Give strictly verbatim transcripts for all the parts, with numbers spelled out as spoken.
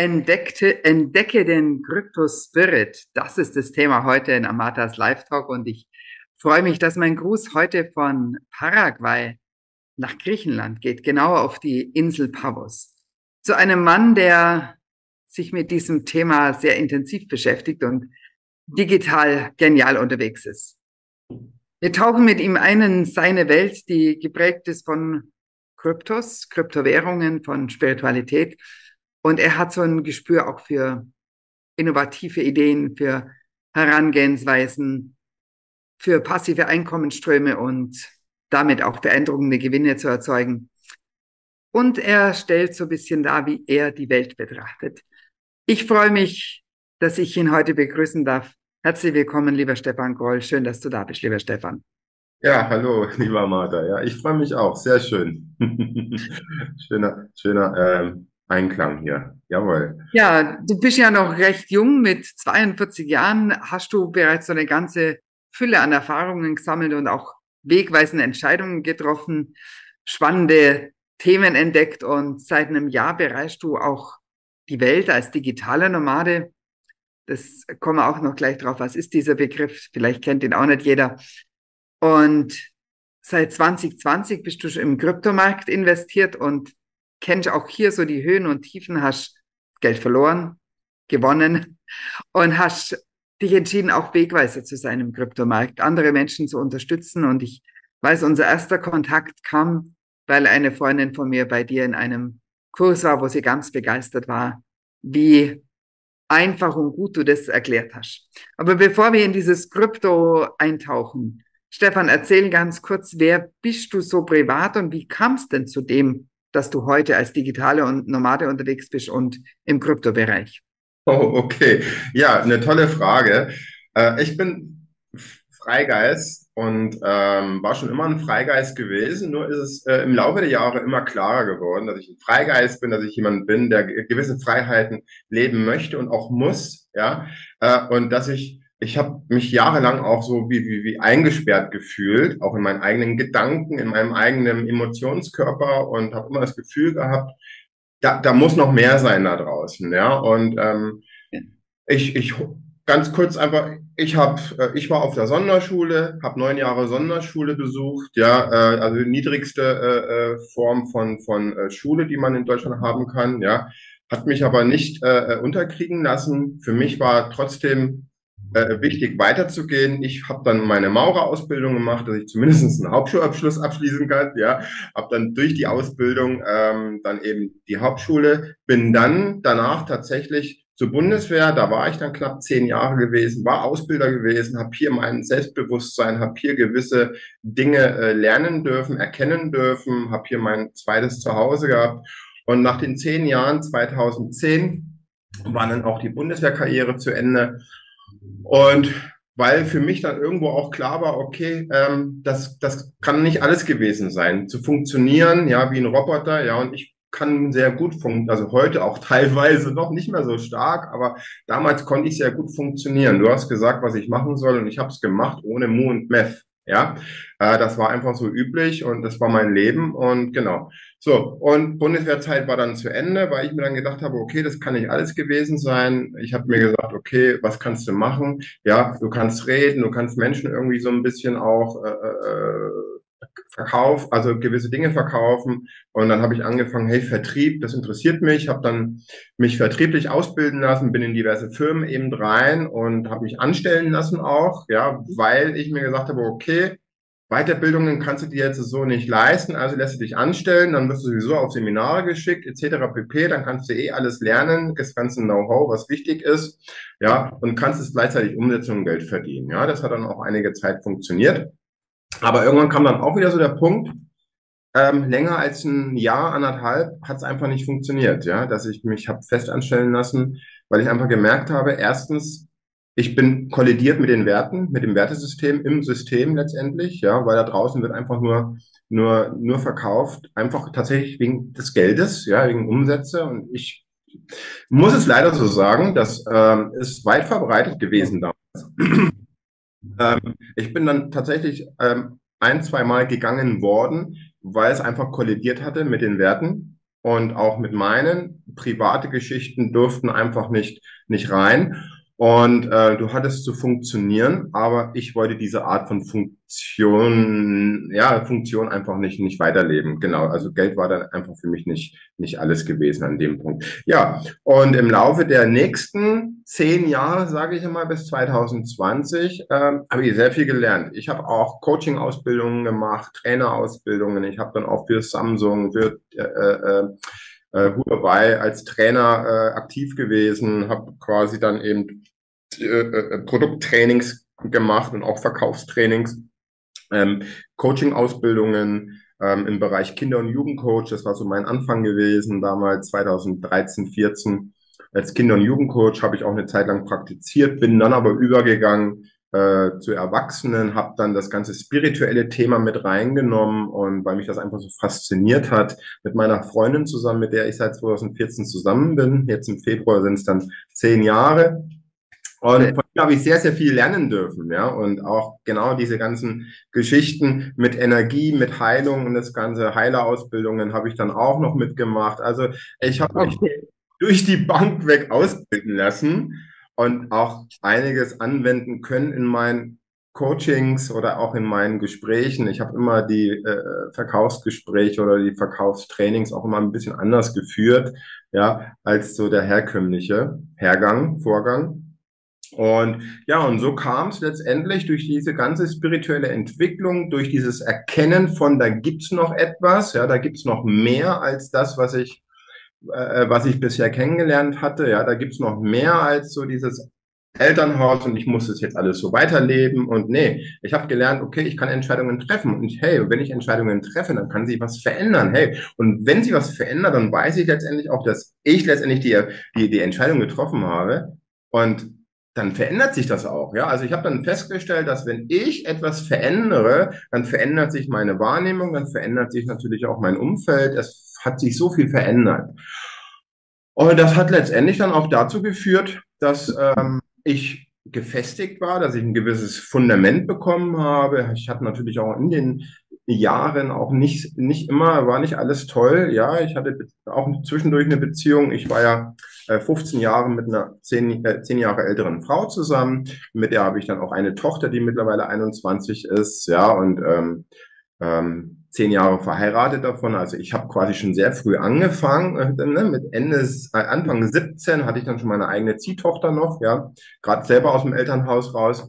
Entdeckte, entdecke den Crypto-Spirit. Das ist das Thema heute in Amatas Live-Talk und ich freue mich, dass mein Gruß heute von Paraguay nach Griechenland geht, genauer auf die Insel Pavos. Zu einem Mann, der sich mit diesem Thema sehr intensiv beschäftigt und digital genial unterwegs ist. Wir tauchen mit ihm ein in seine Welt, die geprägt ist von Kryptos, Kryptowährungen, von Spiritualität. Und er hat so ein Gespür auch für innovative Ideen, für Herangehensweisen, für passive Einkommensströme und damit auch beeindruckende Gewinne zu erzeugen. Und er stellt so ein bisschen dar, wie er die Welt betrachtet. Ich freue mich, dass ich ihn heute begrüßen darf. Herzlich willkommen, lieber Stefan Groll. Schön, dass du da bist, lieber Stefan. Ja, hallo, lieber Martha. Ja, ich freue mich auch. Sehr schön. Schöner, schöner ähm, Einklang hier. Jawohl. Ja, du bist ja noch recht jung. Mit zweiundvierzig Jahren hast du bereits so eine ganze Fülle an Erfahrungen gesammelt und auch wegweisende Entscheidungen getroffen, spannende Themen entdeckt und seit einem Jahr bereist du auch die Welt als digitaler Nomade. Das kommen wir auch noch gleich drauf. Was ist dieser Begriff? Vielleicht kennt ihn auch nicht jeder. Und seit zwanzig zwanzig bist du schon im Kryptomarkt investiert und kennst auch hier so die Höhen und Tiefen, hast Geld verloren, gewonnen und hast dich entschieden, auch Wegweiser zu sein im Kryptomarkt, andere Menschen zu unterstützen. Und ich weiß, unser erster Kontakt kam, weil eine Freundin von mir bei dir in einem Kurs war, wo sie ganz begeistert war, wie einfach und gut du das erklärt hast. Aber bevor wir in dieses Krypto eintauchen, Stefan, erzähl ganz kurz, wer bist du so privat und wie kam es denn zu dem, dass du heute als Digitale und Nomade unterwegs bist und im Kryptobereich? Oh, okay. Ja, eine tolle Frage. Äh, ich bin Freigeist und ähm, war schon immer ein Freigeist gewesen. Nur ist es äh, im Laufe der Jahre immer klarer geworden, dass ich ein Freigeist bin, dass ich jemand bin, der ge- gewisse Freiheiten leben möchte und auch muss. Ja, äh, und dass ich ich habe mich jahrelang auch so wie, wie, wie eingesperrt gefühlt, auch in meinen eigenen Gedanken, in meinem eigenen Emotionskörper und habe immer das Gefühl gehabt, da, da muss noch mehr sein da draußen, ja. Und ähm, ich, ich ganz kurz einfach, ich habe, äh, ich war auf der Sonderschule, habe neun Jahre Sonderschule besucht, ja, äh, also die niedrigste äh, äh, Form von von äh, Schule, die man in Deutschland haben kann, ja, hat mich aber nicht äh, äh, unterkriegen lassen. Für mich war trotzdem äh, wichtig weiterzugehen. Ich habe dann meine Maurerausbildung gemacht, dass ich zumindest einen Hauptschulabschluss abschließen kann, ja, habe dann durch die Ausbildung ähm, dann eben die Hauptschule, bin dann danach tatsächlich zur Bundeswehr, da war ich dann knapp zehn Jahre gewesen, war Ausbilder gewesen, habe hier mein Selbstbewusstsein, habe hier gewisse Dinge äh, lernen dürfen, erkennen dürfen, habe hier mein zweites Zuhause gehabt. Und nach den zehn Jahren, zweitausendzehn, war dann auch die Bundeswehrkarriere zu Ende. Und weil für mich dann irgendwo auch klar war, okay, ähm, das, das kann nicht alles gewesen sein. Zu funktionieren, ja, wie ein Roboter, ja, und ich kann sehr gut funktionieren, also heute auch teilweise noch nicht mehr so stark, aber damals konnte ich sehr gut funktionieren. Du hast gesagt, was ich machen soll und ich habe es gemacht ohne Mu und Meth. Ja, äh, das war einfach so üblich und das war mein Leben und genau. So, und Bundeswehrzeit war dann zu Ende, weil ich mir dann gedacht habe, okay, das kann nicht alles gewesen sein. Ich habe mir gesagt, okay, was kannst du machen? Ja, du kannst reden, du kannst Menschen irgendwie so ein bisschen auch äh, äh, verkaufen, also gewisse Dinge verkaufen. Und dann habe ich angefangen, hey, Vertrieb, das interessiert mich. Habe dann mich vertrieblich ausbilden lassen, bin in diverse Firmen eben rein und habe mich anstellen lassen auch, ja, weil ich mir gesagt habe, okay, Weiterbildungen kannst du dir jetzt so nicht leisten, also lässt du dich anstellen, dann wirst du sowieso auf Seminare geschickt, et cetera pp. Dann kannst du eh alles lernen, das ganze Know-how, was wichtig ist, ja, und kannst es gleichzeitig umsetzen und Geld verdienen. Ja, das hat dann auch einige Zeit funktioniert. Aber irgendwann kam dann auch wieder so der Punkt, ähm, länger als ein Jahr, anderthalb, hat es einfach nicht funktioniert, ja, dass ich mich habe festanstellen lassen, weil ich einfach gemerkt habe, erstens, ich bin kollidiert mit den Werten, mit dem Wertesystem im System letztendlich, ja, weil da draußen wird einfach nur, nur, nur verkauft, einfach tatsächlich wegen des Geldes, ja, wegen Umsätze. Und ich muss es leider so sagen, das ähm, ist weit verbreitet gewesen damals. Ähm, ich bin dann tatsächlich ähm, ein, zwei Mal gegangen worden, weil es einfach kollidiert hatte mit den Werten. und auch mit meinen. Private Geschichten durften einfach nicht, nicht rein. Und äh, du hattest zu funktionieren, aber ich wollte diese Art von Funktion, ja, Funktion einfach nicht, nicht weiterleben. Genau, also Geld war dann einfach für mich nicht, nicht alles gewesen an dem Punkt. Ja, und im Laufe der nächsten zehn Jahre, sage ich immer, bis zwanzig zwanzig, ähm, habe ich sehr viel gelernt. Ich habe auch Coaching-Ausbildungen gemacht, Trainerausbildungen. Ich habe dann auch für Samsung, für äh, äh, äh, Huawei als Trainer äh, aktiv gewesen, habe quasi dann eben äh, äh, Produkttrainings gemacht und auch Verkaufstrainings, ähm, Coaching-Ausbildungen ähm, im Bereich Kinder- und Jugendcoach. Das war so mein Anfang gewesen, damals zwanzig dreizehn, vierzehn. Als Kinder- und Jugendcoach habe ich auch eine Zeit lang praktiziert, bin dann aber übergegangen äh, zu Erwachsenen, habe dann das ganze spirituelle Thema mit reingenommen und weil mich das einfach so fasziniert hat, mit meiner Freundin zusammen, mit der ich seit zwanzig vierzehn zusammen bin. Jetzt im Februar sind es dann zehn Jahre. Und von ihr habe ich sehr, sehr viel lernen dürfen, ja. Und auch genau diese ganzen Geschichten mit Energie, mit Heilung und das ganze Heilerausbildungen habe ich dann auch noch mitgemacht. Also ich habe mich Okay. durch die Bank weg ausbilden lassen und auch einiges anwenden können in meinen Coachings oder auch in meinen Gesprächen. Ich habe immer die äh, Verkaufsgespräche oder die Verkaufstrainings auch immer ein bisschen anders geführt, ja, als so der herkömmliche Hergang, Vorgang. Und ja, und so kam es letztendlich durch diese ganze spirituelle Entwicklung, durch dieses Erkennen von, da gibt's noch etwas, ja, da gibt's noch mehr als das, was ich, äh, was ich bisher kennengelernt hatte. Ja, da gibt's noch mehr als so dieses Elternhaus und ich muss das jetzt alles so weiterleben. Und nee, ich habe gelernt, okay, ich kann Entscheidungen treffen. Und hey, wenn ich Entscheidungen treffe, dann kann sich was verändern. Hey, und wenn sich was verändert, dann weiß ich letztendlich auch, dass ich letztendlich die, die, die Entscheidung getroffen habe. Und dann verändert sich das auch. Ja, also ich habe dann festgestellt, dass wenn ich etwas verändere, dann verändert sich meine Wahrnehmung, dann verändert sich natürlich auch mein Umfeld. Es hat sich so viel verändert. Und das hat letztendlich dann auch dazu geführt, dass ähm, ich gefestigt war, dass ich ein gewisses Fundament bekommen habe. Ich hatte natürlich auch in den Jahren auch nicht, nicht immer, war nicht alles toll. Ja, ich hatte auch zwischendurch eine Beziehung. Ich war ja äh, fünfzehn Jahre mit einer zehn, äh, zehn Jahre älteren Frau zusammen. Mit der habe ich dann auch eine Tochter, die mittlerweile einundzwanzig ist. Ja, und ähm, ähm, zehn Jahre verheiratet davon. Also ich habe quasi schon sehr früh angefangen. Äh, ne, mit Ende, äh, Anfang siebzehn hatte ich dann schon meine eigene Ziehtochter noch, ja, gerade selber aus dem Elternhaus raus.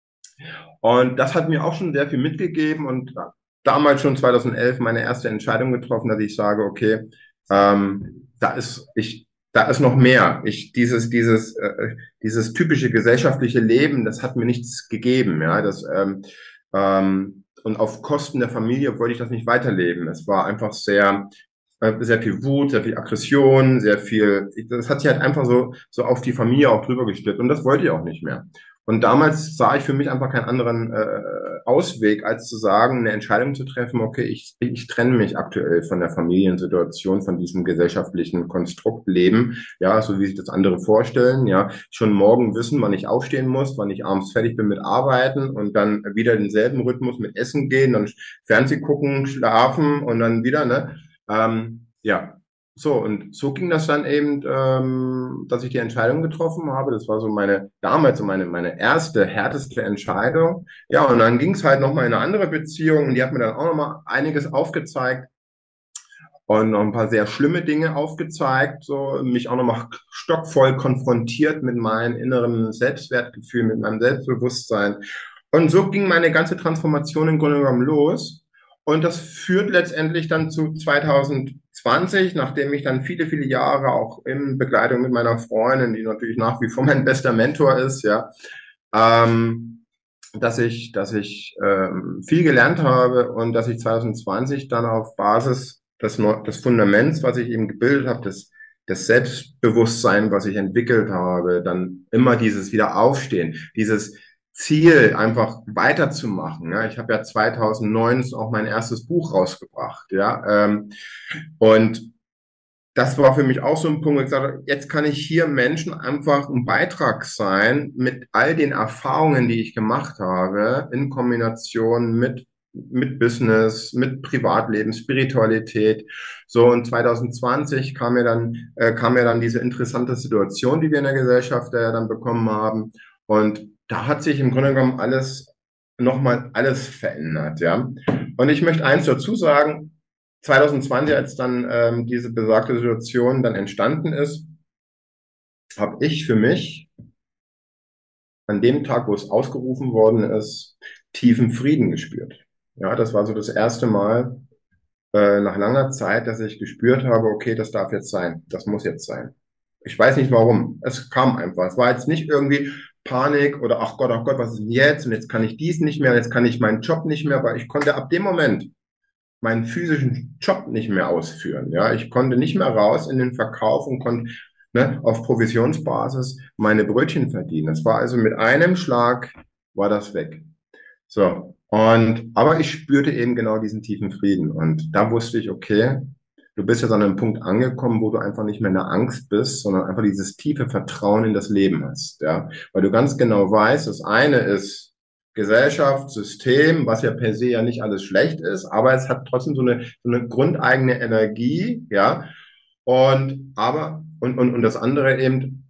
Und das hat mir auch schon sehr viel mitgegeben und damals schon zwanzig elf meine erste Entscheidung getroffen, dass ich sage, okay, ähm, da ist ich da ist noch mehr. Ich dieses dieses äh, dieses typische gesellschaftliche Leben, das hat mir nichts gegeben, ja, das ähm, ähm, und auf Kosten der Familie wollte ich das nicht weiterleben. Es war einfach sehr äh, sehr viel Wut, sehr viel Aggression, sehr viel. Das hat sich halt einfach so so auf die Familie auch drüber gestülpt und das wollte ich auch nicht mehr. Und damals sah ich für mich einfach keinen anderen äh, Ausweg, als zu sagen, eine Entscheidung zu treffen, okay, ich, ich trenne mich aktuell von der Familiensituation, von diesem gesellschaftlichen Konstruktleben, ja, so wie sich das andere vorstellen, ja, schon morgen wissen, wann ich aufstehen muss, wann ich abends fertig bin mit Arbeiten und dann wieder denselben Rhythmus mit Essen gehen, dann Fernseh gucken, schlafen und dann wieder, ne, ähm, ja, so, und so ging das dann eben, ähm, dass ich die Entscheidung getroffen habe. Das war so meine, damals so meine, meine erste, härteste Entscheidung. Ja, und dann ging es halt nochmal in eine andere Beziehung und die hat mir dann auch nochmal einiges aufgezeigt und noch ein paar sehr schlimme Dinge aufgezeigt, so mich auch nochmal stockvoll konfrontiert mit meinem inneren Selbstwertgefühl, mit meinem Selbstbewusstsein. Und so ging meine ganze Transformation im Grunde genommen los. Und das führt letztendlich dann zu zwanzig zwanzig, nachdem ich dann viele, viele Jahre auch in Begleitung mit meiner Freundin, die natürlich nach wie vor mein bester Mentor ist, ja, ähm, dass ich, dass ich ähm, viel gelernt habe und dass ich zwanzig zwanzig dann auf Basis des, Neu- des Fundaments, was ich eben gebildet habe, des, des Selbstbewusstsein, was ich entwickelt habe, dann immer dieses Wiederaufstehen, dieses Ziel, einfach weiterzumachen. Ja, ich habe ja zwanzig neun auch mein erstes Buch rausgebracht. Ja, ähm, und das war für mich auch so ein Punkt, wo ich gesagt habe, jetzt kann ich hier Menschen einfach ein Beitrag sein mit all den Erfahrungen, die ich gemacht habe, in Kombination mit mit Business, mit Privatleben, Spiritualität. So, und zwanzig zwanzig kam mir dann, äh, kam mir dann diese interessante Situation, die wir in der Gesellschaft äh, dann bekommen haben. Und da hat sich im Grunde genommen alles, nochmal alles verändert, ja. Und ich möchte eins dazu sagen, zwanzig zwanzig, als dann ähm, diese besagte Situation dann entstanden ist, habe ich für mich an dem Tag, wo es ausgerufen worden ist, tiefen Frieden gespürt. Ja, das war so das erste Mal äh, nach langer Zeit, dass ich gespürt habe, okay, das darf jetzt sein, das muss jetzt sein. Ich weiß nicht warum. Es kam einfach. Es war jetzt nicht irgendwie Panik oder ach Gott, ach Gott, was ist denn jetzt? Und jetzt kann ich dies nicht mehr, und jetzt kann ich meinen Job nicht mehr, weil ich konnte ab dem Moment meinen physischen Job nicht mehr ausführen. Ja, ich konnte nicht mehr raus in den Verkauf und konnte ne, auf Provisionsbasis meine Brötchen verdienen. Das war also mit einem Schlag war das weg. So. Und, aber ich spürte eben genau diesen tiefen Frieden. Und da wusste ich, okay, du bist jetzt an einem Punkt angekommen, wo du einfach nicht mehr in der Angst bist, sondern einfach dieses tiefe Vertrauen in das Leben hast. Ja, weil du ganz genau weißt, das eine ist Gesellschaft, System, was ja per se ja nicht alles schlecht ist, aber es hat trotzdem so eine, so eine grundeigene Energie, ja. Und, aber, und, und, und das andere eben,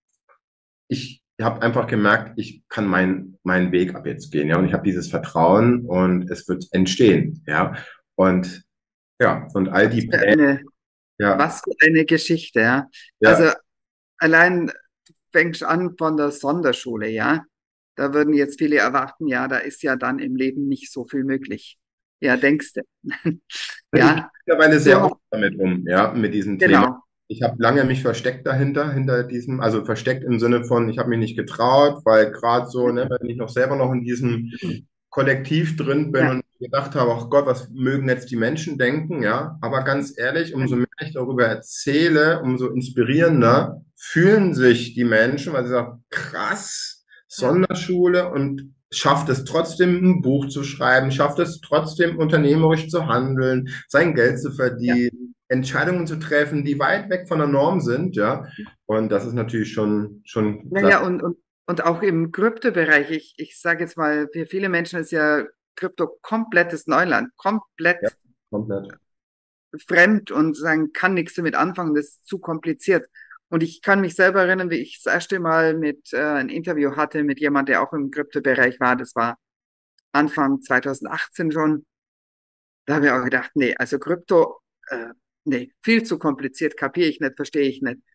ich habe einfach gemerkt, ich kann meinen meinen Weg ab jetzt gehen, ja, und ich habe dieses Vertrauen und es wird entstehen, ja, und ja, und all Was die für Pläne, eine, ja, was für eine Geschichte, ja. ja, Also allein du fängst an von der Sonderschule, ja. Da würden jetzt viele erwarten, ja, da ist ja dann im Leben nicht so viel möglich. Ja, denkst du. ich gehe Ja, mittlerweile sehr offen so, damit um, ja, mit diesem Thema. genau. Ich habe lange mich versteckt dahinter, hinter diesem, also versteckt im Sinne von, ich habe mich nicht getraut, weil gerade so, ne, wenn ich noch selber noch in diesem Kollektiv drin bin Ja, und gedacht habe, ach Gott, was mögen jetzt die Menschen denken, ja. Aber ganz ehrlich, umso mehr ich darüber erzähle, umso inspirierender fühlen sich die Menschen, weil sie sagen, krass, ja, Sonderschule und schafft es trotzdem, ein Buch zu schreiben, schafft es trotzdem, unternehmerisch zu handeln, sein Geld zu ja. verdienen, Entscheidungen zu treffen, die weit weg von der Norm sind, ja. Und das ist natürlich schon, schon Naja, klasse. und, und, und auch im Kryptobereich, ich, ich sage jetzt mal, für viele Menschen ist ja Krypto komplettes Neuland, Ja, komplett komplett. fremd und sagen, kann nichts damit anfangen, das ist zu kompliziert. Und ich kann mich selber erinnern, wie ich das erste Mal mit äh, ein Interview hatte mit jemand, der auch im Kryptobereich war. Das war Anfang zwanzig achtzehn schon. Da habe ich auch gedacht, nee, also Krypto, äh, nee, viel zu kompliziert, kapiere ich nicht, verstehe ich nicht.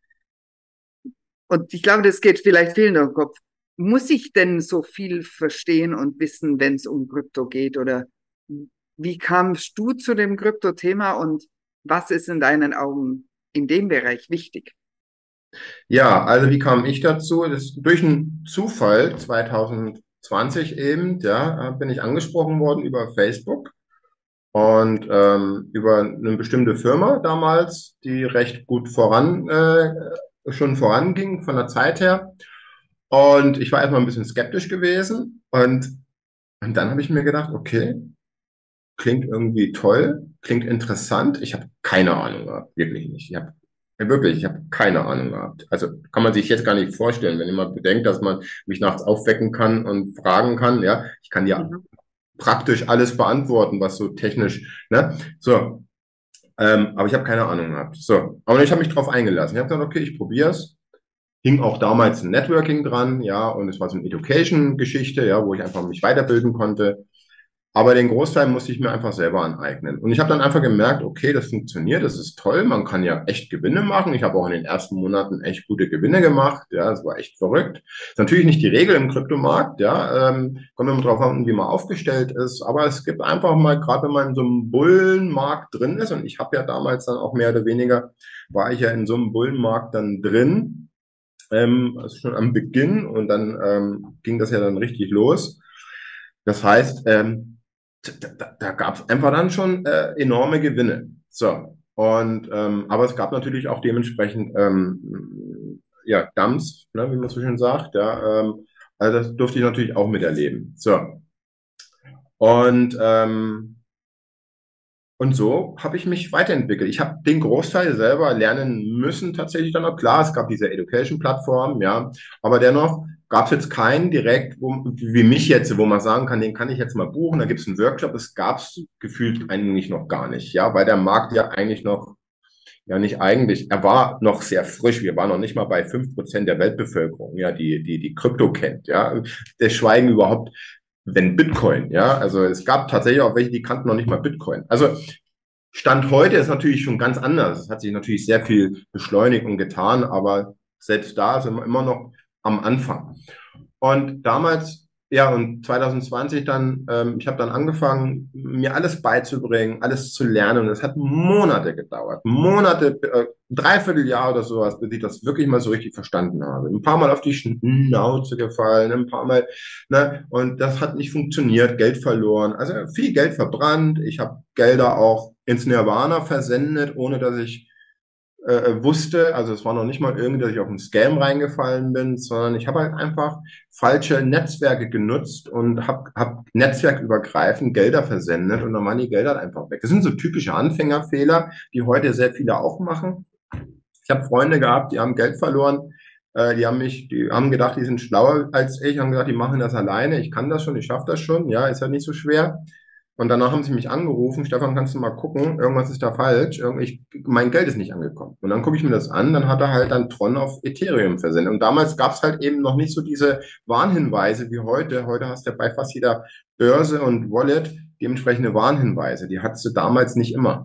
Und ich glaube, das geht vielleicht vielen durch den Kopf. Muss ich denn so viel verstehen und wissen, wenn es um Krypto geht? Oder wie kamst du zu dem Krypto-Thema und was ist in deinen Augen in dem Bereich wichtig? Ja, also wie kam ich dazu? Das ist durch einen Zufall zwanzig zwanzig eben, ja, äh, bin ich angesprochen worden über Facebook und ähm, über eine bestimmte Firma damals, die recht gut voran, äh, schon voranging von der Zeit her. Und ich war erstmal ein bisschen skeptisch gewesen und, und dann habe ich mir gedacht, okay, klingt irgendwie toll, klingt interessant. Ich habe keine Ahnung gehabt, wirklich nicht. Ich habe ja, wirklich, ich habe keine Ahnung gehabt. Also kann man sich jetzt gar nicht vorstellen, wenn jemand bedenkt, dass man mich nachts aufwecken kann und fragen kann. Ja, ich kann ja Mhm. praktisch alles beantworten, was so technisch, ne? So, ähm, aber ich habe keine Ahnung gehabt. So, aber ich habe mich darauf eingelassen. Ich habe gesagt, okay, ich probiere es. Hing auch damals ein Networking dran, ja, und es war so eine Education-Geschichte, ja, wo ich einfach mich weiterbilden konnte. Aber den Großteil musste ich mir einfach selber aneignen. Und ich habe dann einfach gemerkt, okay, das funktioniert, das ist toll, man kann ja echt Gewinne machen. Ich habe auch in den ersten Monaten echt gute Gewinne gemacht, ja, das war echt verrückt. Ist natürlich nicht die Regel im Kryptomarkt, ja, ähm, kommt immer drauf an, wie man aufgestellt ist, aber es gibt einfach mal, gerade wenn man in so einem Bullenmarkt drin ist, und ich habe ja damals dann auch mehr oder weniger, war ich ja in so einem Bullenmarkt dann drin, ähm, also schon am Beginn und dann ähm, ging das ja dann richtig los. Das heißt, ähm, da, da, da gab es einfach dann schon äh, enorme Gewinne. So. Und ähm, aber es gab natürlich auch dementsprechend ähm, ja, Dumps, ne, wie man so schön sagt. Ja, ähm, also das durfte ich natürlich auch miterleben. So. Und ähm, und so habe ich mich weiterentwickelt. Ich habe den Großteil selber lernen müssen, tatsächlich dann auch. Klar, es gab diese Education-Plattform, ja, aber dennoch gab es jetzt keinen direkt, wo, wie mich jetzt, wo man sagen kann, den kann ich jetzt mal buchen, da gibt es einen Workshop. Das gab es gefühlt eigentlich noch gar nicht, ja, weil der Markt ja eigentlich noch, ja nicht eigentlich, er war noch sehr frisch. Wir waren noch nicht mal bei fünf Prozent der Weltbevölkerung, ja, die, die, die Krypto kennt, ja. Der Schweigen überhaupt, wenn Bitcoin, ja. Also es gab tatsächlich auch welche, die kannten noch nicht mal Bitcoin. Also Stand heute ist natürlich schon ganz anders. Es hat sich natürlich sehr viel beschleunigt und getan, aber selbst da sind wir immer noch am Anfang. Und damals, ja, und zwanzig zwanzig dann, ähm, ich habe dann angefangen, mir alles beizubringen, alles zu lernen. Und es hat Monate gedauert. Monate, äh, dreiviertel Jahr oder sowas, bis ich das wirklich mal so richtig verstanden habe. Ein paar Mal auf die Schnauze gefallen, ein paar Mal, ne, und das hat nicht funktioniert, Geld verloren, also viel Geld verbrannt. Ich habe Gelder auch ins Nirvana versendet, ohne dass ich äh, wusste, also es war noch nicht mal irgendwie, dass ich auf einen Scam reingefallen bin, sondern ich habe halt einfach falsche Netzwerke genutzt und habe hab netzwerkübergreifend Gelder versendet und dann waren die Gelder halt einfach weg. Das sind so typische Anfängerfehler, die heute sehr viele auch machen. Ich habe Freunde gehabt, die haben Geld verloren, äh, die haben mich, die haben gedacht, die sind schlauer als ich, haben gedacht, die machen das alleine, ich kann das schon, ich schaffe das schon, ja, ist ja nicht so schwer. Und danach haben sie mich angerufen, Stefan, kannst du mal gucken, irgendwas ist da falsch, Irgend- ich, mein Geld ist nicht angekommen. Und dann gucke ich mir das an, dann hat er halt dann Tron auf Ethereum versendet. Und damals gab es halt eben noch nicht so diese Warnhinweise wie heute. Heute hast du ja bei fast jeder Börse und Wallet dementsprechende Warnhinweise. Die hattest du damals nicht immer.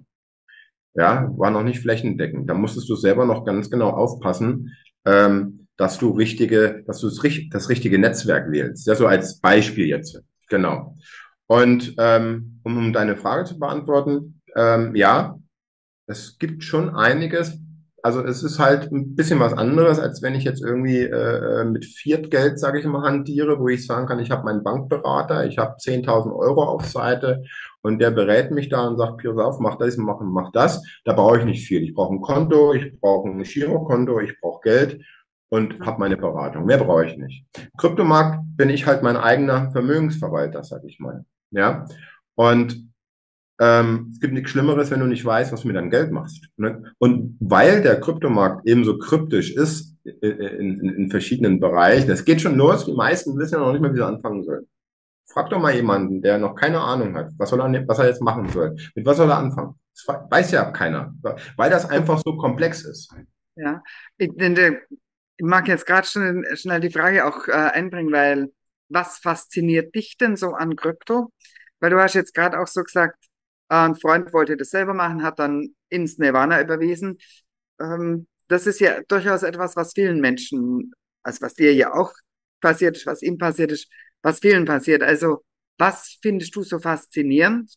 Ja, war noch nicht flächendeckend. Da musstest du selber noch ganz genau aufpassen, ähm, dass du richtige, dass du das, richt- das richtige Netzwerk wählst. Ja, so als Beispiel jetzt. Genau. Und ähm, um, um deine Frage zu beantworten, ähm, ja, es gibt schon einiges. Also es ist halt ein bisschen was anderes, als wenn ich jetzt irgendwie äh, mit Fiat-Geld, sage ich mal, hantiere, wo ich sagen kann, ich habe meinen Bankberater, ich habe zehntausend Euro auf Seite und der berät mich da und sagt, pass auf, mach das, mach, mach das. Da brauche ich nicht viel. Ich brauche ein Konto, ich brauche ein Girokonto, ich brauche Geld und habe meine Beratung. Mehr brauche ich nicht. Im Kryptomarkt bin ich halt mein eigener Vermögensverwalter, sag ich mal. Ja. Und ähm, es gibt nichts Schlimmeres, wenn du nicht weißt, was du mit deinem Geld machst. Ne? Und weil der Kryptomarkt eben so kryptisch ist in, in, in verschiedenen Bereichen, es geht schon los, die meisten wissen ja noch nicht mal, wie sie anfangen sollen. Frag doch mal jemanden, der noch keine Ahnung hat, was soll er, was er jetzt machen soll. Mit was soll er anfangen? Das weiß ja keiner, weil das einfach so komplex ist. Ja, ich, denke, ich mag jetzt gerade schnell, schnell die Frage auch äh, einbringen, weil was fasziniert dich denn so an Krypto? Weil du hast jetzt gerade auch so gesagt, äh, ein Freund wollte das selber machen, hat dann ins Nirvana überwiesen. Ähm, das ist ja durchaus etwas, was vielen Menschen, also was dir ja auch passiert ist, was ihm passiert ist, was vielen passiert. Also was findest du so faszinierend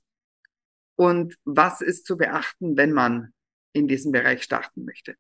und was ist zu beachten, wenn man in diesem Bereich starten möchte?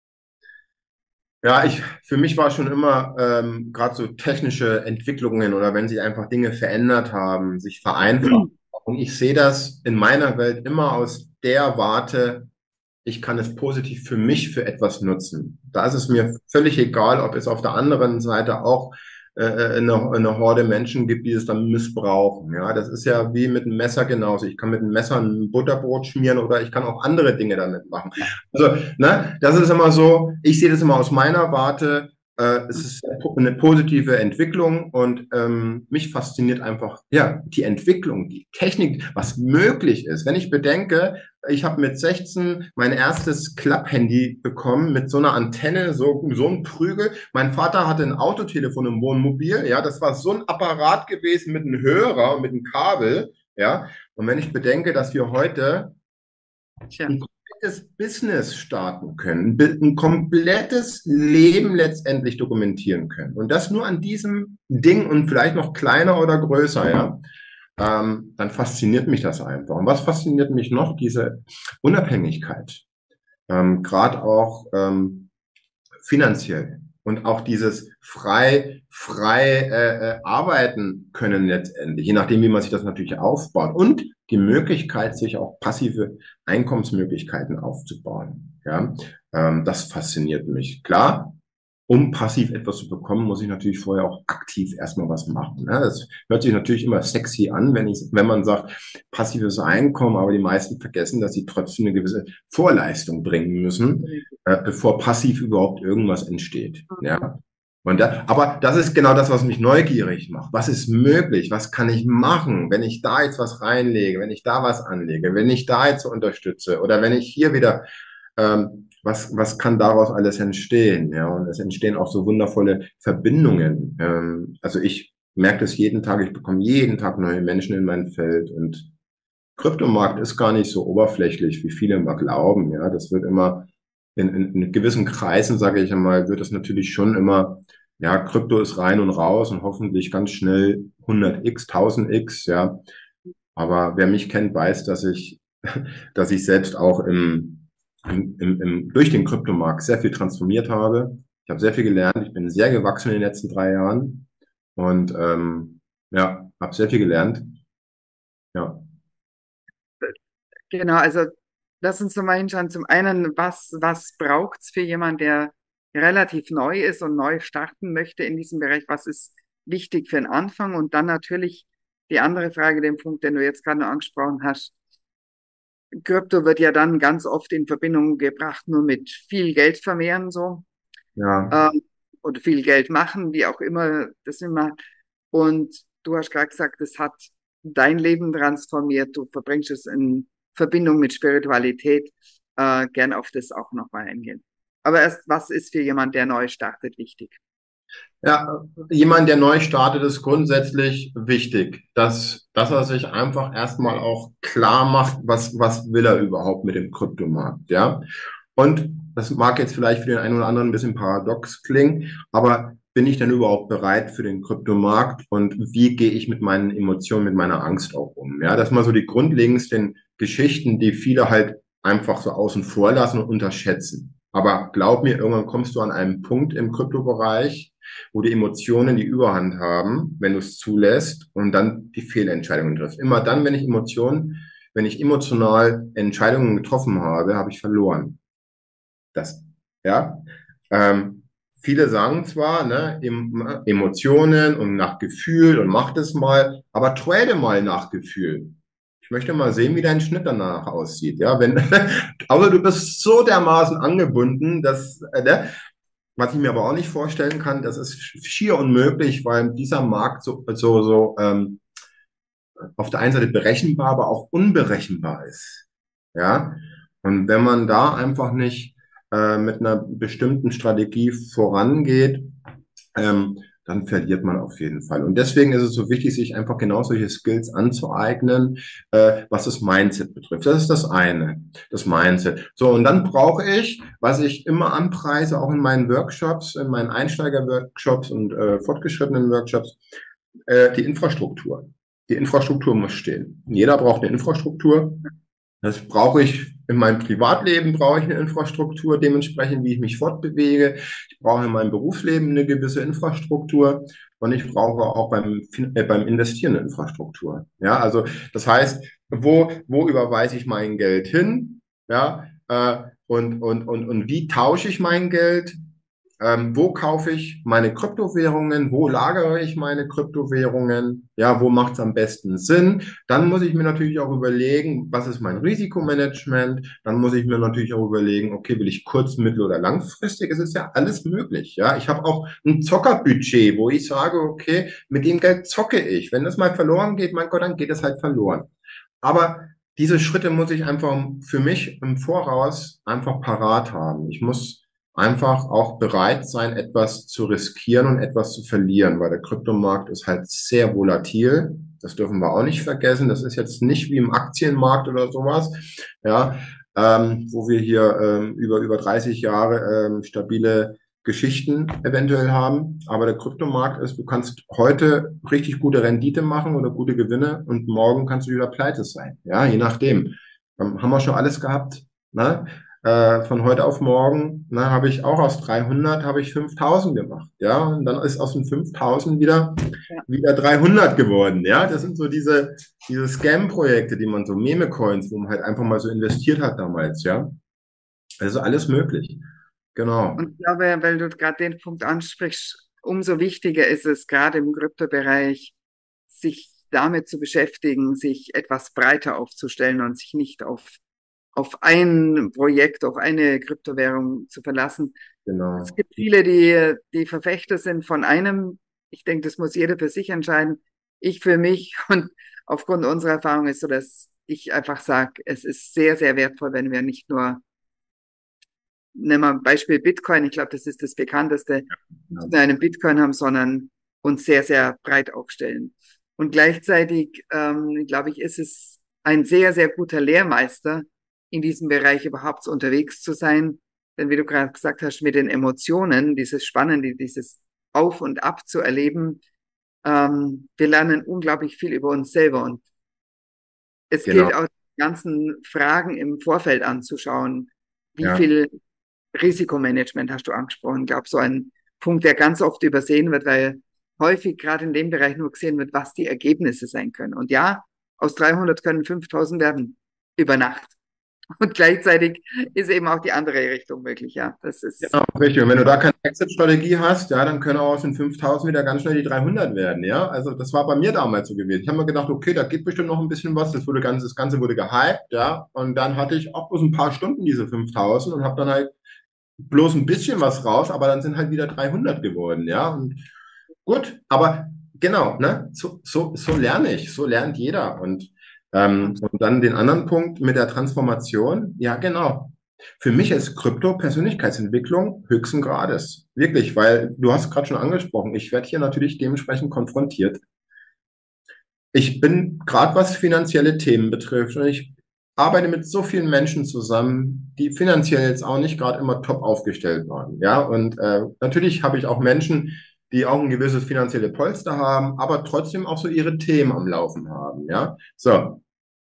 Ja, ich, für mich war schon immer ähm, gerade so technische Entwicklungen oder wenn sich einfach Dinge verändert haben, sich vereinfacht. Und ich sehe das in meiner Welt immer aus der Warte, ich kann es positiv für mich für etwas nutzen. Da ist es mir völlig egal, ob es auf der anderen Seite auch äh, eine, eine Horde Menschen gibt, die es dann missbrauchen. Ja, das ist ja wie mit einem Messer genauso. Ich kann mit einem Messer ein Butterbrot schmieren oder ich kann auch andere Dinge damit machen. Also, ne, das ist immer so, ich sehe das immer aus meiner Warte. Äh, es ist eine positive Entwicklung und ähm, mich fasziniert einfach, ja, die Entwicklung, die Technik, was möglich ist. Wenn ich bedenke, ich habe mit sechzehn mein erstes Klapphandy bekommen mit so einer Antenne, so, so ein Prügel. Mein Vater hatte ein Autotelefon im Wohnmobil, ja, das war so ein Apparat gewesen mit einem Hörer und mit einem Kabel, ja. Und wenn ich bedenke, dass wir heute Tja. ein komplettes Business starten können, ein komplettes Leben letztendlich dokumentieren können und das nur an diesem Ding und vielleicht noch kleiner oder größer, ja, ähm, dann fasziniert mich das einfach. Und was fasziniert mich noch? Diese Unabhängigkeit, ähm, gerade auch ähm, finanziell und auch dieses frei, frei äh, äh, arbeiten können letztendlich, je nachdem, wie man sich das natürlich aufbaut und die Möglichkeit, sich auch passive Einkommensmöglichkeiten aufzubauen. Ja, ähm, das fasziniert mich. Klar, um passiv etwas zu bekommen, muss ich natürlich vorher auch aktiv erstmal was machen. Ne? Das hört sich natürlich immer sexy an, wenn ich, wenn man sagt, passives Einkommen, aber die meisten vergessen, dass sie trotzdem eine gewisse Vorleistung bringen müssen, äh, bevor passiv überhaupt irgendwas entsteht. Ja? Und da, aber das ist genau das, was mich neugierig macht. Was ist möglich? Was kann ich machen, wenn ich da jetzt was reinlege, wenn ich da was anlege, wenn ich da jetzt so unterstütze oder wenn ich hier wieder, ähm, was, was kann daraus alles entstehen? Ja, und es entstehen auch so wundervolle Verbindungen. Ähm, also ich merke das jeden Tag, ich bekomme jeden Tag neue Menschen in mein Feld und Kryptomarkt ist gar nicht so oberflächlich, wie viele immer glauben. Ja, das wird immer in, in, in gewissen Kreisen, sage ich einmal, wird das natürlich schon immer, ja, Krypto ist rein und raus und hoffentlich ganz schnell hundert x, tausend x, ja. Aber wer mich kennt, weiß, dass ich, dass ich selbst auch im, im, im, im, durch den Kryptomarkt sehr viel transformiert habe. Ich habe sehr viel gelernt. Ich bin sehr gewachsen in den letzten drei Jahren und ähm, ja, habe sehr viel gelernt. Ja. Genau, also lass uns nochmal hinschauen. Zum einen, was, was braucht es für jemanden, der relativ neu ist und neu starten möchte in diesem Bereich? Was ist wichtig für den Anfang? Und dann natürlich die andere Frage, den Punkt, den du jetzt gerade noch angesprochen hast. Krypto wird ja dann ganz oft in Verbindung gebracht nur mit viel Geld vermehren, so, Ja, ähm, oder viel Geld machen, wie auch immer das immer. Und du hast gerade gesagt, das hat dein Leben transformiert. Du verbringst es in Verbindung mit Spiritualität. Äh, gern auf das auch nochmal eingehen. Aber erst, was ist für jemand, der neu startet, wichtig? ja, jemand, der neu startet, ist grundsätzlich wichtig, dass, dass er sich einfach erstmal auch klar macht, was, was will er überhaupt mit dem Kryptomarkt, ja. Und das mag jetzt vielleicht für den einen oder anderen ein bisschen paradox klingen, aber bin ich denn überhaupt bereit für den Kryptomarkt und wie gehe ich mit meinen Emotionen, mit meiner Angst auch um? Ja, das sind mal so die grundlegendsten Geschichten, die viele halt einfach so außen vor lassen und unterschätzen. Aber glaub mir, irgendwann kommst du an einen Punkt im Kryptobereich, wo die Emotionen die Überhand haben, wenn du es zulässt und dann die Fehlentscheidungen triffst. Immer dann, wenn ich Emotionen, wenn ich emotional Entscheidungen getroffen habe, habe ich verloren. Das, ja. Ähm, viele sagen zwar, ne, em, Emotionen und nach Gefühl und mach das mal, aber trade mal nach Gefühl. Ich möchte mal sehen, wie dein Schnitt danach aussieht. Ja, wenn, aber du bist so dermaßen angebunden, dass, äh, ne, was ich mir aber auch nicht vorstellen kann, das ist schier unmöglich, weil dieser Markt so, so, so ähm, auf der einen Seite berechenbar, aber auch unberechenbar ist. Ja, und wenn man da einfach nicht äh, mit einer bestimmten Strategie vorangeht, ähm, dann verliert man auf jeden Fall. Und deswegen ist es so wichtig, sich einfach genau solche Skills anzueignen, äh, was das Mindset betrifft. Das ist das eine, das Mindset. So, und dann brauche ich, was ich immer anpreise, auch in meinen Workshops, in meinen Einsteiger-Workshops und äh, fortgeschrittenen Workshops, äh, die Infrastruktur. Die Infrastruktur muss stehen. Jeder braucht eine Infrastruktur. Das brauche ich in meinem Privatleben, brauche ich eine Infrastruktur, dementsprechend, wie ich mich fortbewege. Ich brauche in meinem Berufsleben eine gewisse Infrastruktur und ich brauche auch beim, äh, beim Investieren eine Infrastruktur. Ja, also das heißt, wo, wo überweise ich mein Geld hin? Ja, äh, und, und, und, und wie tausche ich mein Geld? Ähm, wo kaufe ich meine Kryptowährungen? Wo lagere ich meine Kryptowährungen? Ja, wo macht es am besten Sinn? Dann muss ich mir natürlich auch überlegen, was ist mein Risikomanagement? Dann muss ich mir natürlich auch überlegen, okay, will ich kurz-, mittel- oder langfristig? Es ist ja alles möglich. Ja, ich habe auch ein Zockerbudget, wo ich sage, okay, mit dem Geld zocke ich. Wenn das mal verloren geht, mein Gott, dann geht es halt verloren. Aber diese Schritte muss ich einfach für mich im Voraus einfach parat haben. Ich muss einfach auch bereit sein, etwas zu riskieren und etwas zu verlieren, weil der Kryptomarkt ist halt sehr volatil. Das dürfen wir auch nicht vergessen. Das ist jetzt nicht wie im Aktienmarkt oder sowas, ja, ähm, wo wir hier ähm, über über dreißig Jahre ähm, stabile Geschichten eventuell haben. Aber der Kryptomarkt ist, du kannst heute richtig gute Rendite machen oder gute Gewinne und morgen kannst du wieder pleite sein. Ja, je nachdem. Ähm, haben wir schon alles gehabt. Ne? Äh, von heute auf morgen, ne, habe ich auch aus dreihundert habe ich fünftausend gemacht. Ja, und dann ist aus den fünftausend wieder, Ja. wieder dreihundert geworden. Ja, das sind so diese, diese Scam-Projekte, die man so Meme-Coins, wo man halt einfach mal so investiert hat damals. Ja, also alles möglich. Genau. Und ich glaube, weil du gerade den Punkt ansprichst, umso wichtiger ist es gerade im Kryptobereich, sich damit zu beschäftigen, sich etwas breiter aufzustellen und sich nicht auf auf ein Projekt, auf eine Kryptowährung zu verlassen. Es Genau. gibt viele, die, die Verfechter sind von einem. Ich denke, das muss jeder für sich entscheiden. Ich für mich und aufgrund unserer Erfahrung ist so, dass ich einfach sage, es ist sehr, sehr wertvoll, wenn wir nicht nur, nehmen wir ein Beispiel Bitcoin, ich glaube, das ist das bekannteste, Ja, nicht nur einen Bitcoin haben, sondern uns sehr, sehr breit aufstellen. Und gleichzeitig, ähm, glaube ich, ist es ein sehr, sehr guter Lehrmeister, in diesem Bereich überhaupt unterwegs zu sein. Denn wie du gerade gesagt hast, mit den Emotionen, dieses Spannende, dieses Auf und Ab zu erleben, ähm, wir lernen unglaublich viel über uns selber. Und es genau. gilt auch, die ganzen Fragen im Vorfeld anzuschauen. Wie Ja. viel Risikomanagement hast du angesprochen? Ich glaube, so ein Punkt, der ganz oft übersehen wird, weil häufig gerade in dem Bereich nur gesehen wird, was die Ergebnisse sein können. Und ja, aus dreihundert können fünftausend werden über Nacht. Und gleichzeitig ist eben auch die andere Richtung möglich. Ja, das ist, Genau, richtig. Und wenn du da keine Exit-Strategie hast, ja, dann können auch aus den fünftausend wieder ganz schnell die dreihundert werden, ja. Also das war bei mir damals so gewesen. Ich habe mir gedacht, okay, da geht bestimmt noch ein bisschen was. Das wurde ganz, das Ganze wurde gehypt, ja. Und dann hatte ich auch bloß ein paar Stunden diese fünftausend und habe dann halt bloß ein bisschen was raus, aber dann sind halt wieder dreihundert geworden, ja. Und gut, aber genau, ne, so, so, so lerne ich, so lernt jeder. Und, ähm, und dann den anderen Punkt mit der Transformation, ja, genau. Für mich ist Krypto Persönlichkeitsentwicklung höchsten Grades. Wirklich, weil du hast gerade schon angesprochen, ich werde hier natürlich dementsprechend konfrontiert. Ich bin gerade was finanzielle Themen betrifft und ich arbeite mit so vielen Menschen zusammen, die finanziell jetzt auch nicht gerade immer top aufgestellt waren. Ja, und äh, natürlich habe ich auch Menschen, die auch ein gewisses finanzielle Polster haben, aber trotzdem auch so ihre Themen am Laufen haben. Ja, so.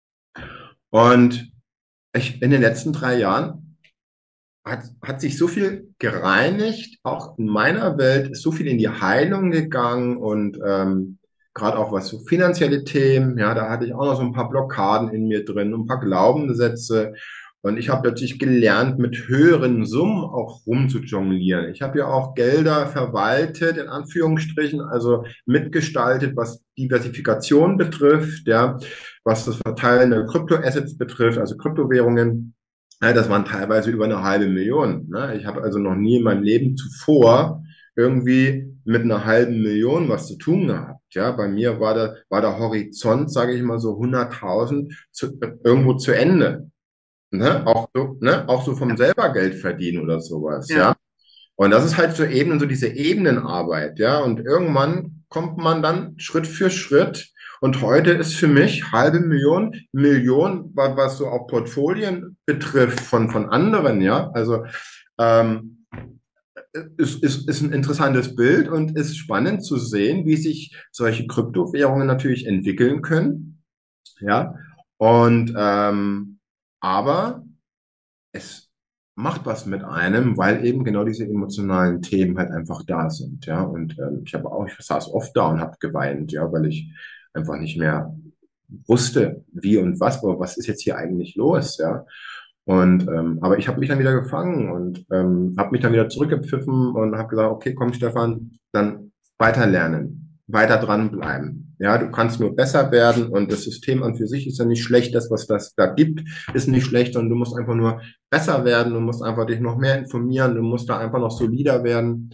Und ich, in den letzten drei Jahren hat, hat sich so viel gereinigt, auch in meiner Welt ist so viel in die Heilung gegangen und ähm, gerade auch was so finanzielle Themen, ja, da hatte ich auch noch so ein paar Blockaden in mir drin, ein paar Glaubenssätze und ich habe plötzlich gelernt, mit höheren Summen auch rumzujonglieren. Ich habe ja auch Gelder verwaltet, in Anführungsstrichen, also mitgestaltet, was Diversifikation betrifft, ja, was das Verteilen der Kryptoassets betrifft, also Kryptowährungen. Ja, das waren teilweise über eine halbe Million. Ne? Ich habe also noch nie in meinem Leben zuvor irgendwie mit einer halben Million was zu tun gehabt. Ja, bei mir war der, war der Horizont, sage ich mal so hunderttausend zu, irgendwo zu Ende. Ne? Auch so, ne? Auch so vom ja, selber Geld verdienen oder sowas. ja, Ja. Und das ist halt so Ebenen, so diese Ebenenarbeit, ja. Und irgendwann kommt man dann Schritt für Schritt. Und heute ist für mich halbe Million, Million, was, was so auch Portfolien betrifft von, von anderen, ja. Also ähm, ist, ist, ist ein interessantes Bild und ist spannend zu sehen, wie sich solche Kryptowährungen natürlich entwickeln können, ja. Und ähm, aber es macht was mit einem, weil eben genau diese emotionalen Themen halt einfach da sind, ja. Und ähm, ich habe auch, ich saß oft da und habe geweint, ja, weil ich einfach nicht mehr wusste, wie und was, was ist jetzt hier eigentlich los, ja. Und ähm, aber ich habe mich dann wieder gefangen und ähm, habe mich dann wieder zurückgepfiffen und habe gesagt, okay, komm Stefan, dann weiter lernen, weiter dranbleiben. Ja, du kannst nur besser werden und das System an für sich ist ja nicht schlecht, das, was das da gibt, ist nicht schlecht, sondern du musst einfach nur besser werden, du musst einfach dich noch mehr informieren, du musst da einfach noch solider werden.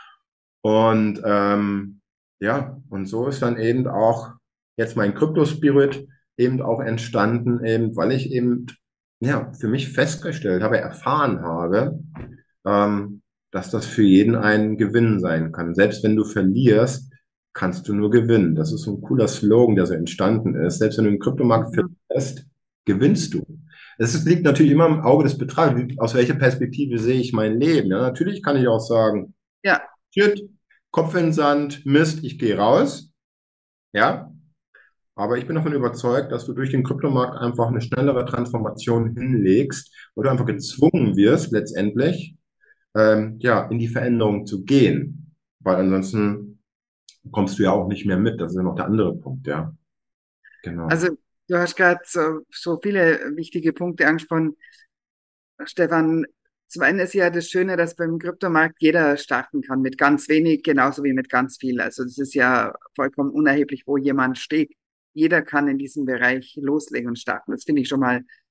Und ähm, ja, und so ist dann eben auch jetzt mein Crypto-Spirit eben auch entstanden, eben weil ich eben ja für mich festgestellt habe, erfahren habe, ähm, dass das für jeden ein Gewinn sein kann. Selbst wenn du verlierst, kannst du nur gewinnen. Das ist so ein cooler Slogan, der so entstanden ist. Selbst wenn du im Kryptomarkt mhm, verlierst, gewinnst du. Es liegt natürlich immer im Auge des Betrachters. Aus welcher Perspektive sehe ich mein Leben? Ja, natürlich kann ich auch sagen, ja. shit, Kopf in den Sand, Mist, ich gehe raus. Ja, aber ich bin davon überzeugt, dass du durch den Kryptomarkt einfach eine schnellere Transformation hinlegst, wo du einfach gezwungen wirst, letztendlich, ähm, ja, in die Veränderung zu gehen. Weil ansonsten kommst du ja auch nicht mehr mit. Das ist ja noch der andere Punkt, ja. Genau. Also du hast gerade so, so viele wichtige Punkte angesprochen. Stefan, zum einen ist ja das Schöne, dass beim Kryptomarkt jeder starten kann mit ganz wenig, genauso wie mit ganz viel. Also das ist ja vollkommen unerheblich, wo jemand steht. Jeder kann in diesem Bereich loslegen und starten. Das finde ich schon mal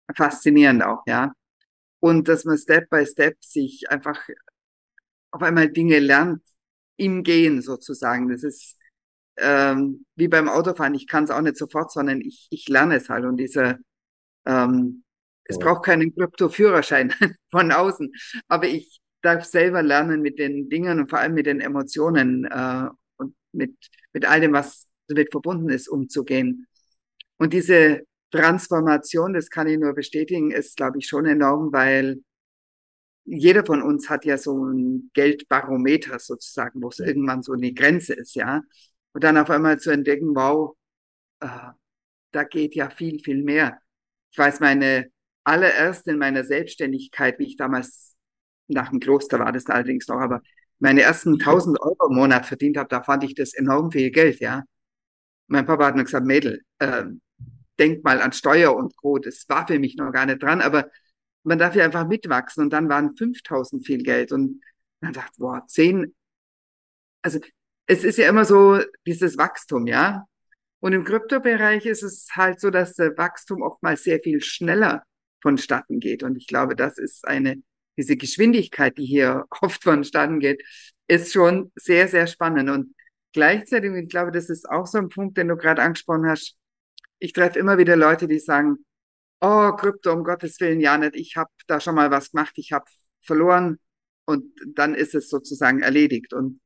faszinierend auch, ja. Und dass man Step by Step sich einfach auf einmal Dinge lernt im Gehen sozusagen. Das ist ähm, wie beim Autofahren. Ich kann es auch nicht sofort, sondern ich, ich lerne es halt. Und dieser, ähm, es braucht keinen Krypto-Führerschein von außen, aber ich darf selber lernen mit den Dingen und vor allem mit den Emotionen äh, und mit, mit all dem, was damit verbunden ist, umzugehen. Und diese Transformation, das kann ich nur bestätigen, ist, glaube ich, schon enorm, weil jeder von uns hat ja so ein Geldbarometer sozusagen, wo es irgendwann so eine Grenze ist, ja. Und dann auf einmal zu entdecken, wow, äh, da geht ja viel, viel mehr. Ich weiß, meine allererste in meiner Selbstständigkeit, wie ich damals nach dem Kloster war, das allerdings noch, aber meine ersten tausend Euro im Monat verdient habe, da fand ich das enorm viel Geld, ja. Mein Papa hat mir gesagt, Mädel, äh, denk mal an Steuer und Co. Das war für mich noch gar nicht dran, aber man darf ja einfach mitwachsen und dann waren fünftausend viel Geld und dann dachte ich, boah, zehn, also es ist ja immer so dieses Wachstum, ja. Und im Kryptobereich ist es halt so, dass der Wachstum oftmals sehr viel schneller vonstatten geht. Und ich glaube, das ist eine, diese Geschwindigkeit, die hier oft vonstatten geht, ist schon sehr, sehr spannend. Und gleichzeitig, ich glaube, das ist auch so ein Punkt, den du gerade angesprochen hast. Ich treffe immer wieder Leute, die sagen, oh, Krypto, um Gottes Willen, ja nicht. Ich habe da schon mal was gemacht, ich habe verloren und dann ist es sozusagen erledigt. Und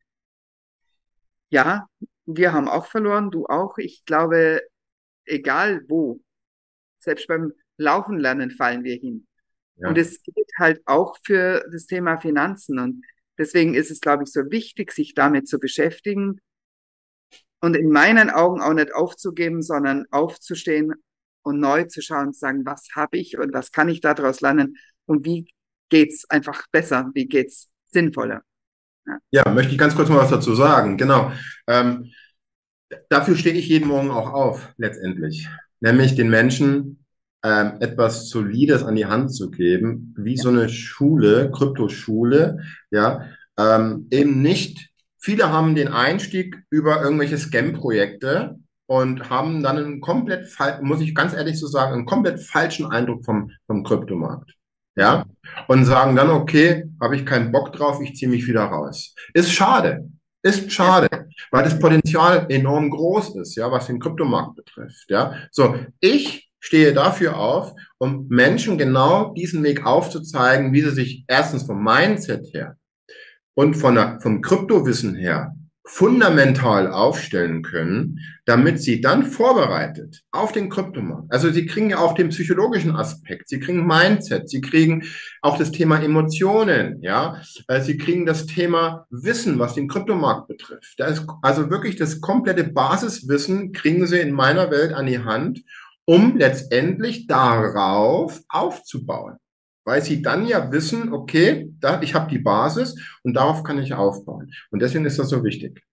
ja, wir haben auch verloren, du auch. Ich glaube, egal wo, selbst beim Laufen lernen fallen wir hin. Und Ja. es gilt halt auch für das Thema Finanzen. Und deswegen ist es, glaube ich, so wichtig, sich damit zu beschäftigen und in meinen Augen auch nicht aufzugeben, sondern aufzustehen und neu zu schauen und zu sagen, was habe ich und was kann ich daraus lernen und wie geht's einfach besser, wie geht's sinnvoller. Ja, Ja, möchte ich ganz kurz mal was dazu sagen. Genau. Ähm, dafür stehe ich jeden Morgen auch auf, letztendlich. Nämlich den Menschen ähm, etwas Solides an die Hand zu geben, wie ja, so eine Schule, Kryptoschule, ja, ähm, eben nicht, viele haben den Einstieg über irgendwelche Scam-Projekte und haben dann einen komplett, fal- muss ich ganz ehrlich so sagen, einen komplett falschen Eindruck vom, vom Kryptomarkt. ja, Ja, und sagen dann, okay, habe ich keinen Bock drauf, ich ziehe mich wieder raus. Ist schade, ist ja, schade, weil das Potenzial enorm groß ist, ja, was den Kryptomarkt betrifft, ja. So, ich stehe dafür auf, um Menschen genau diesen Weg aufzuzeigen, wie sie sich erstens vom Mindset her und von der, vom Kryptowissen her fundamental aufstellen können, damit sie dann vorbereitet auf den Kryptomarkt. Also sie kriegen ja auch den psychologischen Aspekt, sie kriegen Mindset, sie kriegen auch das Thema Emotionen, ja, äh, sie kriegen das Thema Wissen, was den Kryptomarkt betrifft. Da ist also wirklich das komplette Basiswissen kriegen sie in meiner Welt an die Hand, um letztendlich darauf aufzubauen. Weil sie dann ja wissen, okay, da, ich habe die Basis und darauf kann ich aufbauen. Und deswegen ist das so wichtig.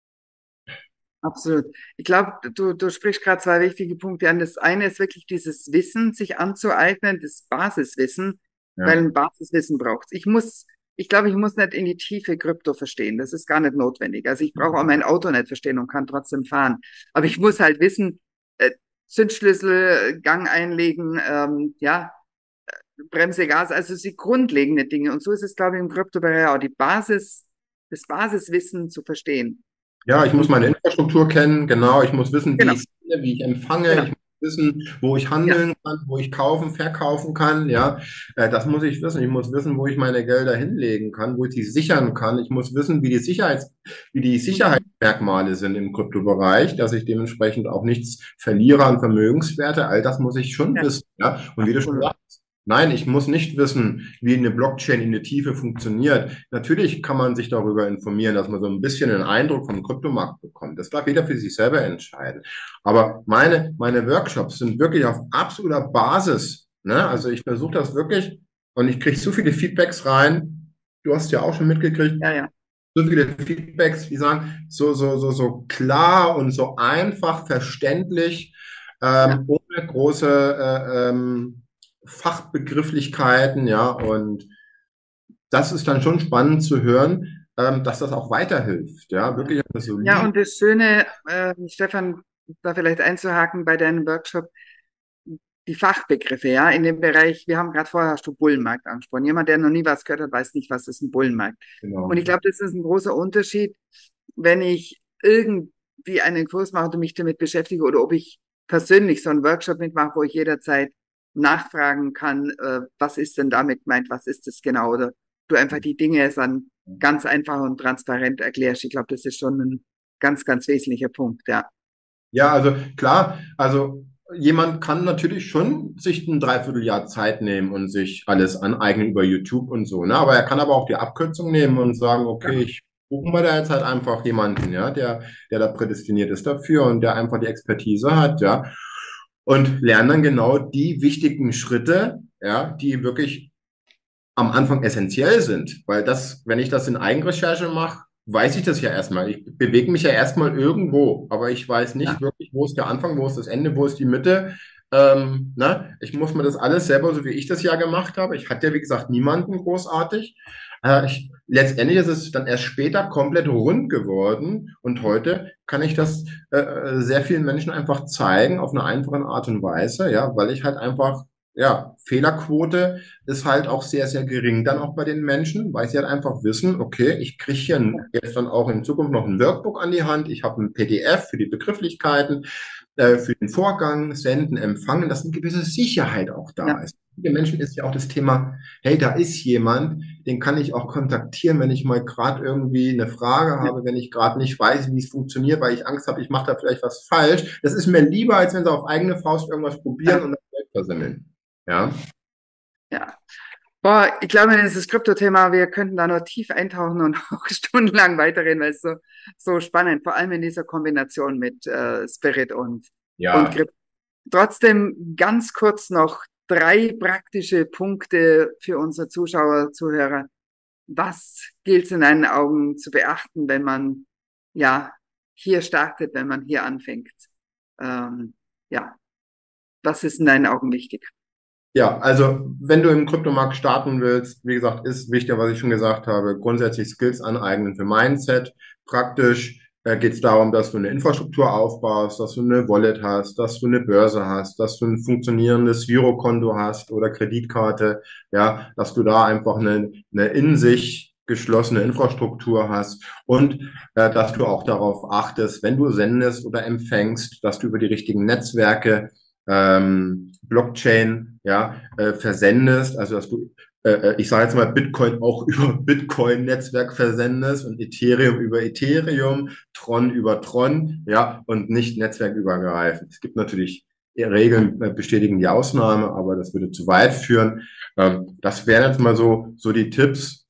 absolut. Ich glaube, du, du sprichst gerade zwei wichtige Punkte an. Das eine ist wirklich dieses Wissen, sich anzueignen, das Basiswissen, weil Ja, ein Basiswissen braucht. Ich muss, ich glaube, ich muss nicht in die Tiefe Krypto verstehen. Das ist gar nicht notwendig. Also ich brauche auch mein Auto nicht verstehen und kann trotzdem fahren. Aber ich muss halt wissen, äh, Zündschlüssel, Gang einlegen, ähm, ja, Bremse, Gas, also die grundlegenden Dinge. Und so ist es, glaube ich, im Kryptobereich auch die Basis, das Basiswissen zu verstehen. ja, ich muss Und meine Infrastruktur kennen, genau. Ich muss wissen, wie genau, ich sende, wie ich empfange. genau, Ich muss wissen, wo ich ja, handeln kann, wo ich kaufen, verkaufen kann. Ja, äh, das muss ich wissen. Ich muss wissen, wo ich meine Gelder hinlegen kann, wo ich sie sichern kann. Ich muss wissen, wie die Sicherheits, wie die mhm, Sicherheitsmerkmale sind im Kryptobereich, dass ich dementsprechend auch nichts verliere an Vermögenswerte. All das muss ich schon ja, wissen. Ja, und wie du schon absolut. sagst, nein, ich muss nicht wissen, wie eine Blockchain in der Tiefe funktioniert. Natürlich kann man sich darüber informieren, dass man so ein bisschen einen Eindruck vom Kryptomarkt bekommt. Das darf jeder für sich selber entscheiden. Aber meine, meine Workshops sind wirklich auf absoluter Basis. Ne? Also ich versuche das wirklich und ich kriege so viele Feedbacks rein. Du hast ja auch schon mitgekriegt, Ja, ja, so viele Feedbacks, die sagen, so, so, so, so klar und so einfach verständlich, ja. ähm, ohne große äh, ähm, Fachbegrifflichkeiten, ja, und das ist dann schon spannend zu hören, ähm, dass das auch weiterhilft, ja, Ja, wirklich eine ja, solide, und das Schöne, äh, Stefan, da vielleicht einzuhaken bei deinem Workshop, die Fachbegriffe, ja, in dem Bereich, wir haben gerade vorher, hast du Bullenmarkt angesprochen. Jemand, der noch nie was gehört hat, weiß nicht, was ist ein Bullenmarkt. Und Genau. ich glaube, das ist ein großer Unterschied, wenn ich irgendwie einen Kurs mache und mich damit beschäftige oder ob ich persönlich so einen Workshop mitmache, wo ich jederzeit nachfragen kann, äh, was ist denn damit gemeint, was ist das genau, oder du einfach die Dinge dann ganz einfach und transparent erklärst. Ich glaube, das ist schon ein ganz, ganz wesentlicher Punkt, ja. Ja, also klar, also jemand kann natürlich schon sich ein Dreivierteljahr Zeit nehmen und sich alles aneignen über YouTube und so, ne? Aber er kann aber auch die Abkürzung nehmen und sagen, okay, ich buchen wir da jetzt halt einfach jemanden, ja, der, der da prädestiniert ist dafür und der einfach die Expertise hat, ja. Und lernen dann genau die wichtigen Schritte, ja, die wirklich am Anfang essentiell sind, weil das, wenn ich das in Eigenrecherche mache, weiß ich das ja erstmal. Ich bewege mich ja erstmal irgendwo, aber ich weiß nicht Ja, wirklich, wo ist der Anfang, wo ist das Ende, wo ist die Mitte. Ähm, ne? Ich muss mir das alles selber, so wie ich das ja gemacht habe. Ich hatte ja, wie gesagt, niemanden großartig. Äh, ich, letztendlich ist es dann erst später komplett rund geworden und heute kann ich das äh, äh, sehr vielen Menschen einfach zeigen auf eine einfache Art und Weise, ja, weil ich halt einfach ja, Fehlerquote ist halt auch sehr, sehr gering dann auch bei den Menschen, weil sie halt einfach wissen, okay, ich kriege hier ein- jetzt dann auch in Zukunft noch ein Workbook an die Hand, ich habe ein P D F für die Begrifflichkeiten, äh, für den Vorgang, Senden, Empfangen, dass eine gewisse Sicherheit auch ja, da ist. Für die Menschen ist ja auch das Thema, hey, da ist jemand, den kann ich auch kontaktieren, wenn ich mal gerade irgendwie eine Frage ja, habe, wenn ich gerade nicht weiß, wie es funktioniert, weil ich Angst habe, ich mache da vielleicht was falsch. Das ist mir lieber, als wenn sie auf eigene Faust irgendwas probieren ja. und dann Geld versemmeln. Ja. Ja. Boah, ich glaube, dieses Kryptothema, wir könnten da noch tief eintauchen und auch stundenlang weiterreden, weil es so, so spannend, vor allem in dieser Kombination mit äh, Spirit und, und Ja, Krypto. Trotzdem ganz kurz noch drei praktische Punkte für unsere Zuschauer, Zuhörer. Was gilt es in deinen Augen zu beachten, wenn man ja hier startet, wenn man hier anfängt? Ähm, ja, was ist in deinen Augen wichtig? ja, also wenn du im Kryptomarkt starten willst, wie gesagt, ist wichtig, was ich schon gesagt habe, grundsätzlich Skills aneignen für Mindset. Praktisch äh, geht es darum, dass du eine Infrastruktur aufbaust, dass du eine Wallet hast, dass du eine Börse hast, dass du ein funktionierendes Girokonto hast oder Kreditkarte, ja, dass du da einfach eine, eine in sich geschlossene Infrastruktur hast und äh, dass du auch darauf achtest, wenn du sendest oder empfängst, dass du über die richtigen Netzwerke ähm, Blockchain, ja, äh, versendest, also dass du, äh, äh, ich sage jetzt mal, Bitcoin auch über Bitcoin-Netzwerk versendest und Ethereum über Ethereum, Tron über Tron, ja, und nicht netzwerkübergreifend. Es gibt natürlich Regeln, äh, bestätigen die Ausnahme, aber das würde zu weit führen. Ähm, das wären jetzt mal so, so die Tipps,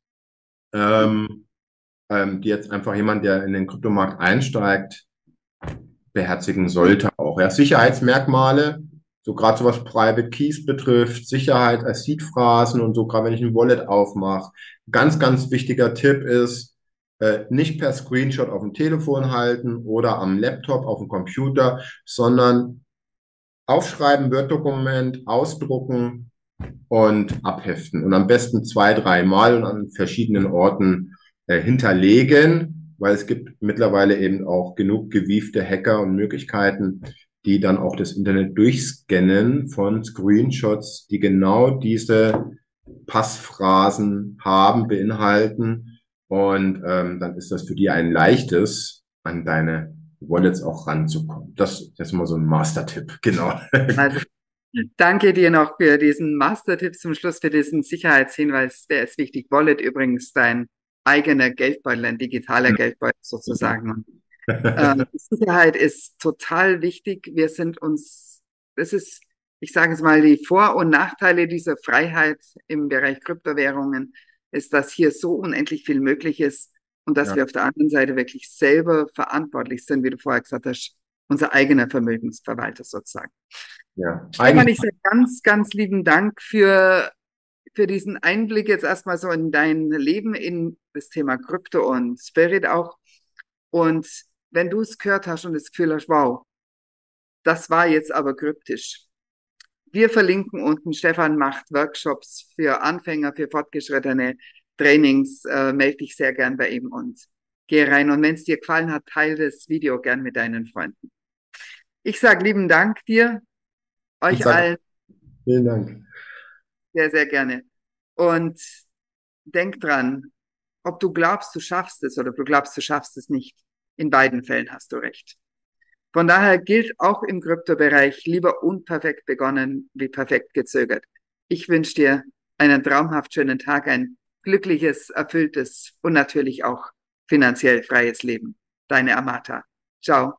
ähm, ähm, die jetzt einfach jemand, der in den Kryptomarkt einsteigt, beherzigen sollte auch. Ja, Sicherheitsmerkmale, so gerade so was Private Keys betrifft, Sicherheit als Seed-Phrasen und so, gerade wenn ich ein Wallet aufmache. Ganz, ganz wichtiger Tipp ist, äh, nicht per Screenshot auf dem Telefon halten oder am Laptop, auf dem Computer, sondern aufschreiben, Word-Dokument, ausdrucken und abheften. Und am besten zwei, dreimal und an verschiedenen Orten äh, hinterlegen, weil es gibt mittlerweile eben auch genug gewiefte Hacker und Möglichkeiten, die dann auch das Internet durchscannen von Screenshots, die genau diese Passphrasen haben, beinhalten. Und ähm, dann ist das für die ein leichtes, an deine Wallets auch ranzukommen. Das, das ist mal so ein Master-Tipp, genau. Also danke dir noch für diesen Master-Tipp zum Schluss, für diesen Sicherheitshinweis. Der ist wichtig. Wallet übrigens dein eigener Geldbeutel, ein digitaler Geldbeutel sozusagen. Und, ähm, Sicherheit ist total wichtig. Wir sind uns, das ist, ich sage es mal, die Vor- und Nachteile dieser Freiheit im Bereich Kryptowährungen ist, dass hier so unendlich viel möglich ist und dass Ja, wir auf der anderen Seite wirklich selber verantwortlich sind, wie du vorher gesagt hast, unser eigener Vermögensverwalter sozusagen. ja. Stefan, Eigentlich ich sage ganz, ganz lieben Dank für, für diesen Einblick jetzt erstmal so in dein Leben, in das Thema Krypto und Spirit auch. Und wenn du es gehört hast und das Gefühl hast, wow, das war jetzt aber kryptisch. Wir verlinken unten, Stefan macht Workshops für Anfänger, für Fortgeschrittene, Trainings, äh, melde dich sehr gern bei ihm und geh rein. Und wenn es dir gefallen hat, teile das Video gern mit deinen Freunden. Ich sage lieben Dank dir, Ich euch sage allen. Vielen Dank. Sehr, sehr gerne. Und denk dran, ob du glaubst, du schaffst es oder du glaubst, du schaffst es nicht. In beiden Fällen hast du recht. Von daher gilt auch im Kryptobereich lieber unperfekt begonnen wie perfekt gezögert. Ich wünsche dir einen traumhaft schönen Tag, ein glückliches, erfülltes und natürlich auch finanziell freies Leben. Deine Amata. Ciao.